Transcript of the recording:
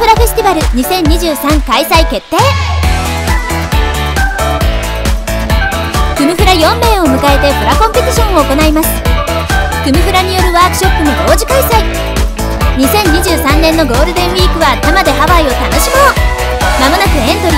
フラフェスティバル2023開催決定。クムフラ4名を迎えてフラコンペティションを行います。クムフラによるワークショップも同時開催。2023年のゴールデンウィークは多摩でハワイを楽しもう。まもなくエントリー